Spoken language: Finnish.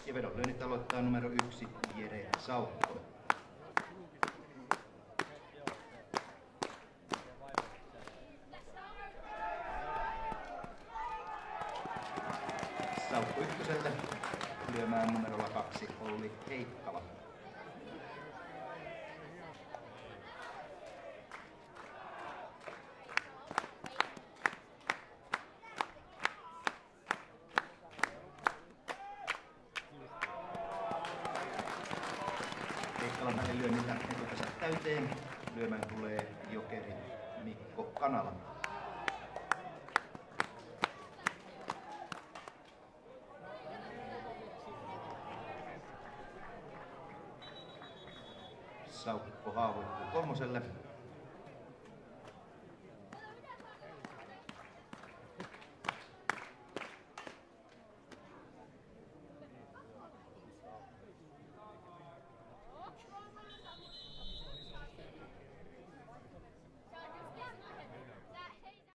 Ja vedonlyönnit aloittaa numero 1 Jere Saukko. Saukko ykköselle lyömään numerolla 2 Olli Heikkala. Heikkalan välilyönnillä etupesä täyteen. Lyömään tulee jokeri Mikko Kanala. Saukko haavoittuu kolmoselle.